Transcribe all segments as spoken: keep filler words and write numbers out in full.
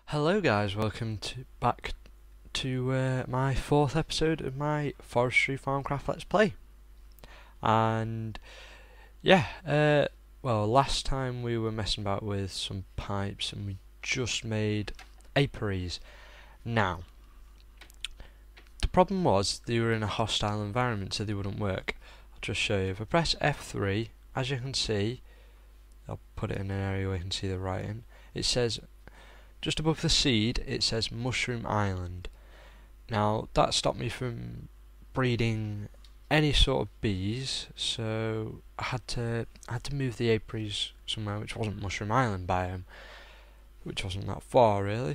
Hello guys, welcome to back to uh, my fourth episode of my Forestry FarmCraft Let's Play. And yeah, uh, well last time we were messing about with some pipes and we just made apiaries. Now, the problem was they were in a hostile environment so they wouldn't work. I'll just show you. If I press F three, as you can see, I'll put it in an area where you can see the writing, it says just above the seed, it says Mushroom Island. Now, that stopped me from breeding any sort of bees, so I had to I had to move the apiaries somewhere which wasn't Mushroom Island biome, which wasn't that far really.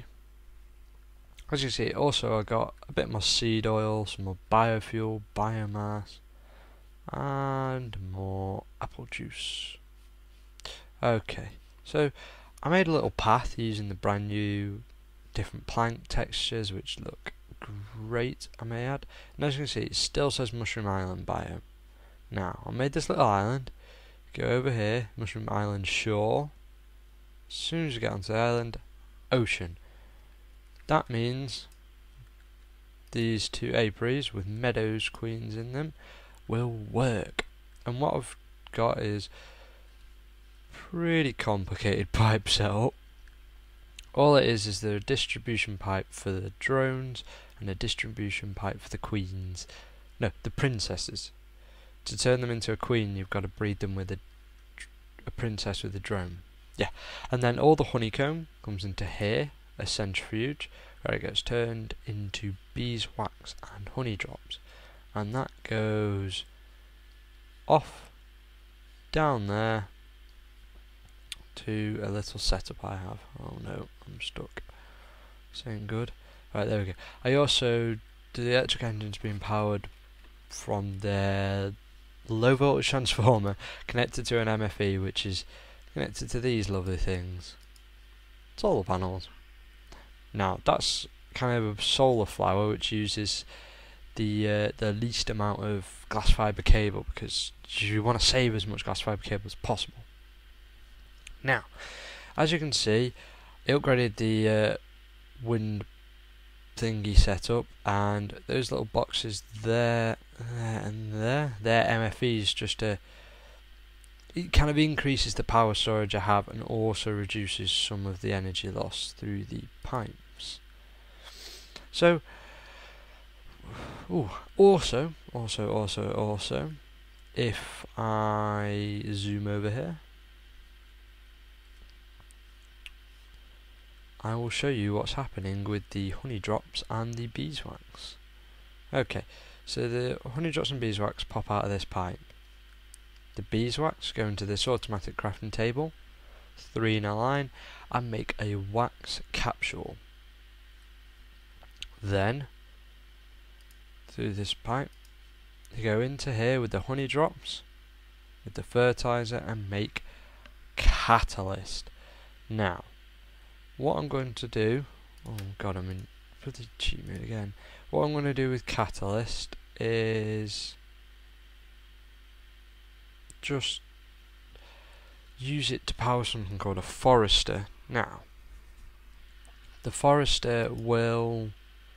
As you see, also I got a bit more seed oil, some more biofuel, biomass, and more apple juice. Okay, so I made a little path using the brand new different plank textures which look great, I may add. And as you can see, it still says Mushroom Island biome. Now, I made this little island, go over here, Mushroom Island shore. As soon as you get onto the island, ocean. That means these two apiaries with meadows queens in them will work. And what I've got is pretty complicated pipe setup. All it is is there a distribution pipe for the drones and a distribution pipe for the queens. No, the princesses. To turn them into a queen, you've got to breed them with a, a princess with a drone. Yeah, and then all the honeycomb comes into here, a centrifuge, where it gets turned into beeswax and honey drops, and that goes off down there to a little setup I have. Oh no, I'm stuck. Saying good. Right, there we go. I also, the electric engine's being powered from their low voltage transformer connected to an M F E, which is connected to these lovely things. Solar panels. Now, that's kind of a solar flower which uses the uh, the least amount of glass fibre cable, because you want to save as much glass fibre cable as possible. Now, as you can see, I upgraded the uh, wind thingy setup, and those little boxes there, there and there, they're M F Es, just to, it kind of increases the power storage I have and also reduces some of the energy loss through the pipes. So, ooh, also, also, also, also, if I zoom over here, I will show you what's happening with the honey drops and the beeswax. Okay, so the honey drops and beeswax pop out of this pipe. The beeswax go into this automatic crafting table, three in a line, and make a wax capsule. Then, through this pipe, you go into here with the honey drops, with the fertilizer, and make catalyst. Now, what I'm going to do, oh god, I'm in pretty cheat mode again. What I'm going to do with catalyst is just use it to power something called a forester. Now, the forester will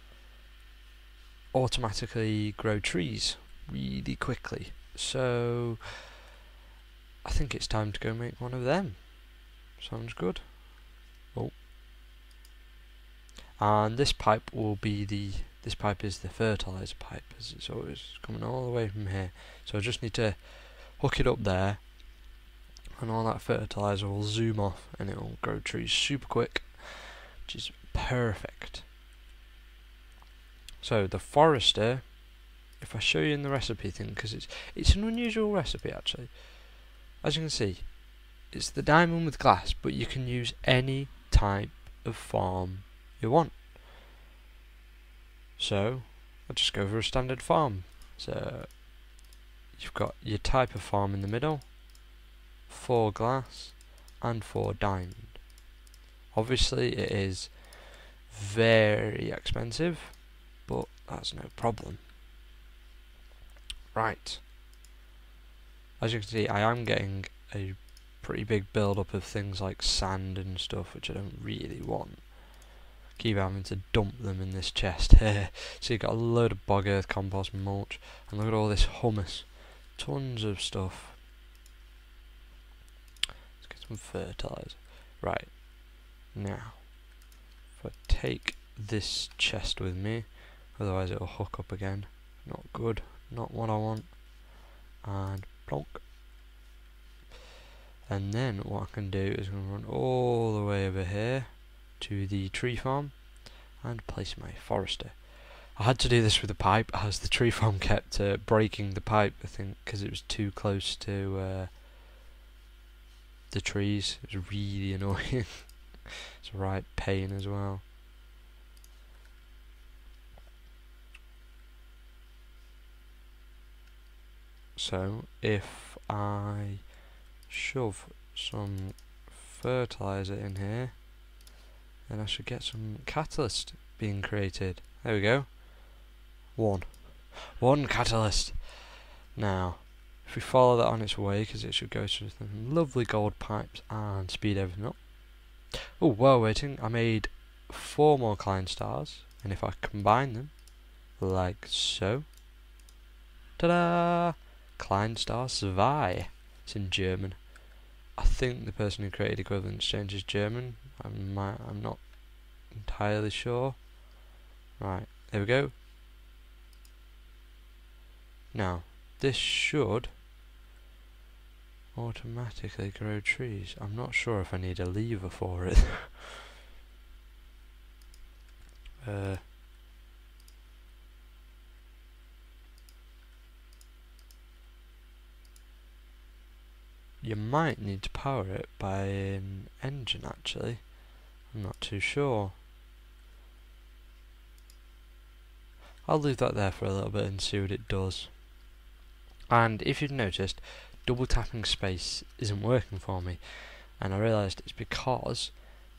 automatically grow trees really quickly, so I think it's time to go make one of them. Sounds good. Oh. And this pipe will be the, this pipe is the fertilizer pipe, as it's always coming all the way from here. So I just need to hook it up there, and all that fertilizer will zoom off and it will grow trees super quick, which is perfect. So the forester, if I show you in the recipe thing, because it's it's an unusual recipe actually. As you can see, it's the diamond with glass, but you can use any type of farm you want. So I'll just go for a standard farm. So you've got your type of farm in the middle, four glass and four diamond. Obviously it is very expensive, but that's no problem. Right, as you can see, I am getting a pretty big build up of things like sand and stuff, which I don't really want. keep having to dump them in this chest here. So you've got a load of bog earth, compost, mulch, and look at all this humus. Tons of stuff. Let's get some fertilizer. Right, now, if I take this chest with me, otherwise it'll hook up again. Not good, not what I want. And plonk. And then what I can do is I'm going to run all the way over here to the tree farm and place my forester. I had to do this with the pipe as the tree farm kept uh, breaking the pipe, I think, because it was too close to uh, the trees. It was really annoying. It's a right pain as well. So if I shove some fertilizer in here, then I should get some catalyst being created. There we go. One. One catalyst. Now, if we follow that on its way, because it should go through some lovely gold pipes and speed everything up. Oh, while waiting, I made four more Klein stars, and if I combine them, like so, ta-da! Klein star zwei. It's in German. I think the person who created equivalent exchange is German. I'm, I'm not entirely sure. Right, there we go. Now, this should automatically grow trees. I'm not sure if I need a lever for it. uh, you might need to power it by an engine, actually. I'm not too sure. I'll leave that there for a little bit and see what it does. And if you've noticed, double tapping space isn't working for me, and I realised it's because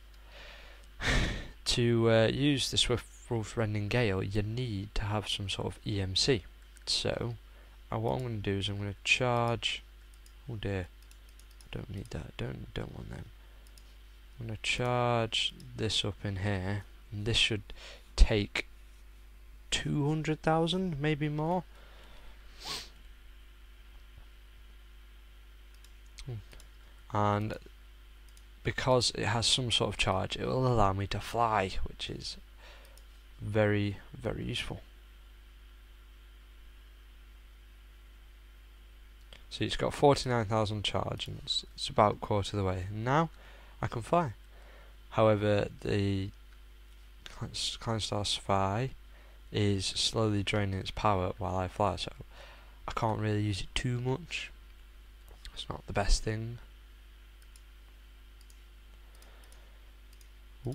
to uh, use the Swift Wolf Rending Gale you need to have some sort of E M C. So uh, what I'm going to do is I'm going to charge. Oh dear, I don't need that. Don't don't want them. I'm going to charge this up in here, and this should take two hundred thousand, maybe more. And because it has some sort of charge, it will allow me to fly, which is very, very useful. So it's got forty-nine thousand charge, and it's, it's about a quarter of the way. And now I can fly. However, the Kleinstar zwei is slowly draining its power while I fly, so I can't really use it too much. It's not the best thing. Ooh.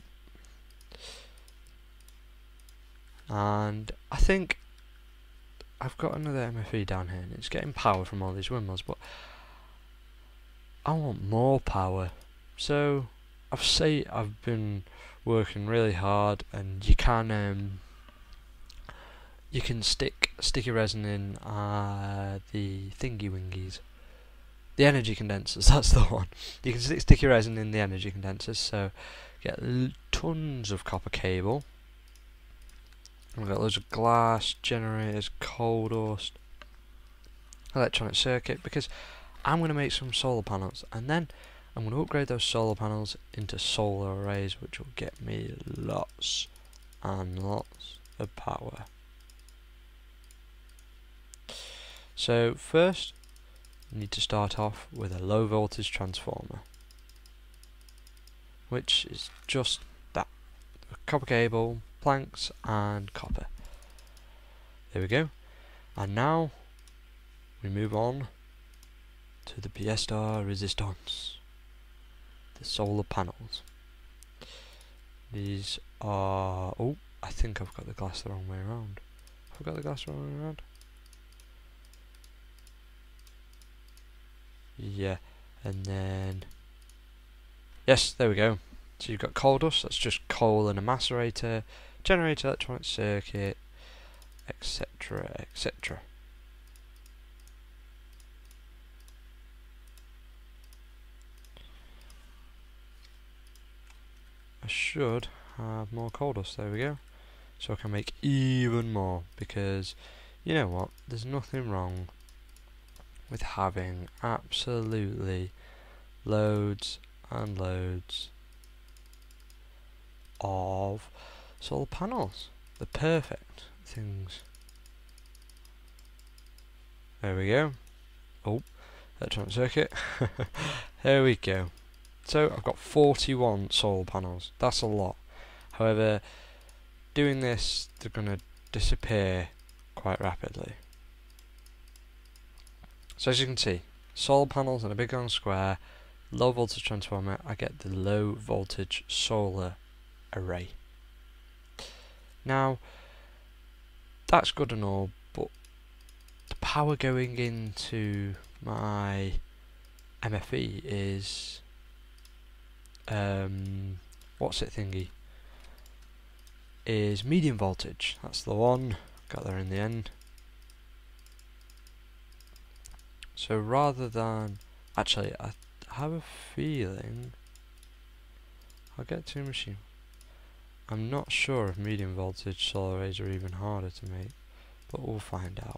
And I think I've got another M F E down here, and it's getting power from all these windmills, but I want more power. So I've say I've been working really hard, and you can um, you can stick sticky resin in uh, the thingy wingies, the energy condensers. That's the one. You can stick sticky resin in the energy condensers, so get l tons of copper cable. We've got loads of glass, generators, coal dust, electronic circuit, because I'm going to make some solar panels, and then I'm going to upgrade those solar panels into solar arrays, which will get me lots and lots of power. So first, you need to start off with a low voltage transformer, which is just that, copper cable, planks and copper. There we go. And now we move on to the pièce de résistance, the solar panels. These are, oh, I think I've got the glass the wrong way around. I've got the glass the wrong way around. Yeah, and then yes, there we go. So you've got coal dust, that's just coal in a macerator, generator, electronic circuit, etc, et cetera. I should have more coal dust. There we go. So I can make even more, because you know what? There's nothing wrong with having absolutely loads and loads of solar panels. The perfect things. There we go. Oh, electronic circuit. There we go. So I've got forty-one solar panels. That's a lot. However, doing this, they're going to disappear quite rapidly. So as you can see, solar panels in a big round square, low voltage transformer, I get the low voltage solar array. Now, that's good and all, but the power going into my M F E is um, what's it thingy? Is medium voltage. That's the one. Got there in the end. So rather than actually, I have a feeling I'll get to a machine. I'm not sure if medium voltage solar arrays are even harder to make, but we'll find out.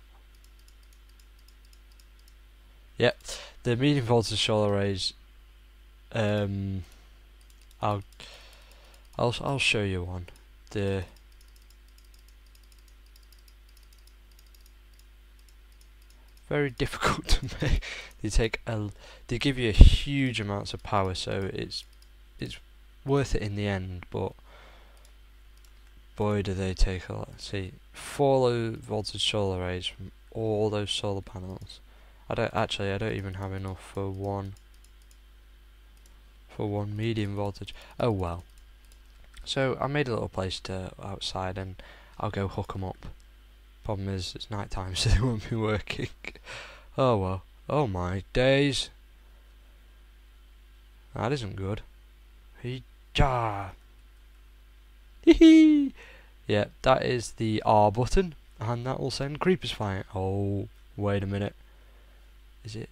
Yep, the medium voltage solar arrays. Um, I'll I'll I'll show you one. The very difficult to make. They take a they give you a huge amounts of power, so it's it's worth it in the end. But boy, do they take a lot. See, four low voltage solar arrays from all those solar panels. I don't actually. I don't even have enough for one. For one medium voltage. Oh well. So I made a little place to outside, and I'll go hook them up. Problem is, it's night time, so they won't be working. Oh well. Oh my days. That isn't good. Hee-ja. Hee-hee. Yeah, that is the R button, and that will send creepers flying. Oh, wait a minute. Is it?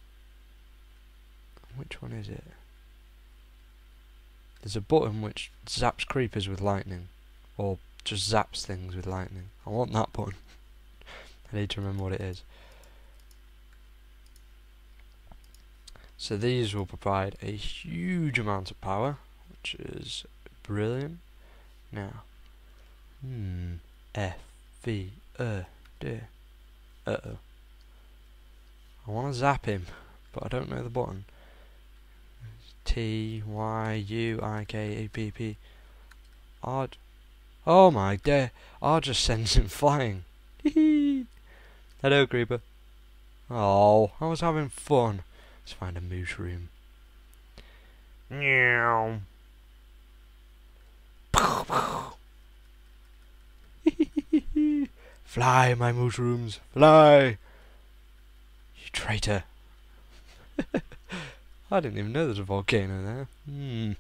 Which one is it? There's a button which zaps creepers with lightning, or just zaps things with lightning. I want that button. I need to remember what it is. So these will provide a huge amount of power, which is brilliant. Now, hmm, F, V, uh, D, uh oh. I want to zap him, but I don't know the button. T, Y, U, I, K, A, P, P, R. Oh my day, R just sends him flying. Hello, creeper. Oh, I was having fun. Let's find a mushroom. Meow. Fly, my mushrooms, fly. You traitor. I didn't even know there's a volcano there. Hmm.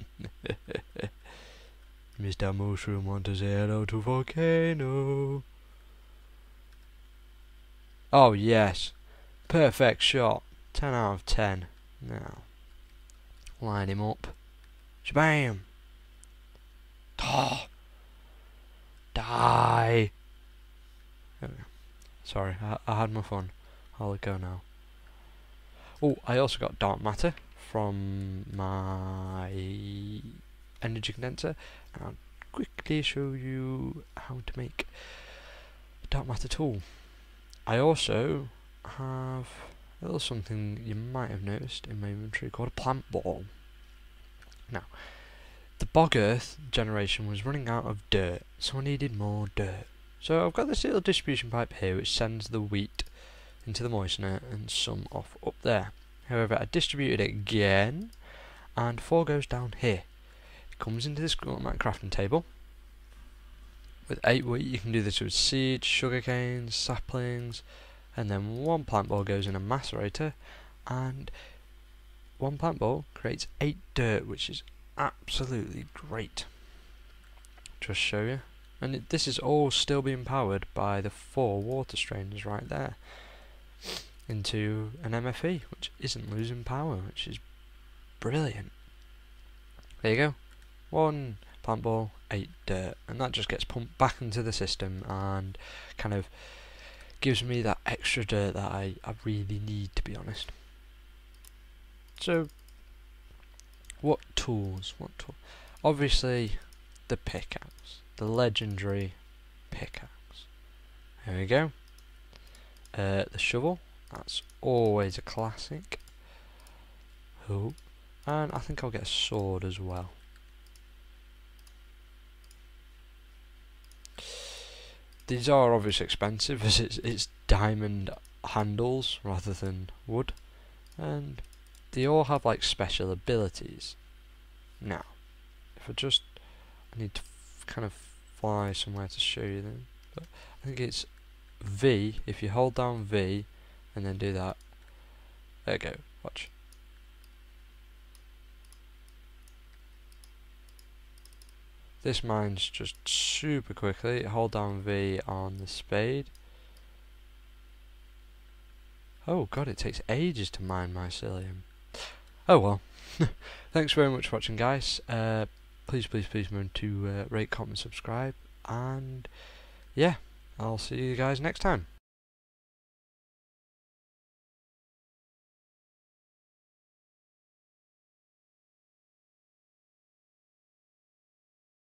Mister Mushroom want to say hello to volcano. Oh yes. Perfect shot. ten out of ten. Now, line him up. Shabam! Oh. Die! There we go. Sorry, I, I had my fun. I'll let go now. Oh, I also got dark matter from my energy condenser. I'll quickly show you how to make a dark matter tool. I also have a little something you might have noticed in my inventory called a plant ball. Now, the bog earth generation was running out of dirt, so I needed more dirt. So I've got this little distribution pipe here which sends the wheat into the moistener and some off up there. However, I distributed it again, and four goes down here. It comes into this automatic crafting table. With eight wheat, you can do this with seeds, sugar canes, saplings, and then one plant ball goes in a macerator, and one plant ball creates eight dirt, which is absolutely great. Just show you. And it, this is all still being powered by the four water strainers right there into an M F E, which isn't losing power, which is brilliant. There you go. One plant ball, eight dirt, and that just gets pumped back into the system and kind of gives me that extra dirt that I, I really need, to be honest. So, what tools? What tool? Obviously, the pickaxe, the legendary pickaxe. There we go. Uh, the shovel, that's always a classic. Oh, and I think I'll get a sword as well. These are obviously expensive as it's, it's diamond handles rather than wood, and they all have like special abilities. Now, if I just, I need to f kind of fly somewhere to show you them, but I think it's V, if you hold down V and then do that, there you go, watch. This mines just super quickly. Hold down V on the spade. Oh god, it takes ages to mine mycelium. Oh well. Thanks very much for watching, guys. Uh, please, please, please remember to uh, rate, comment, subscribe, and yeah, I'll see you guys next time.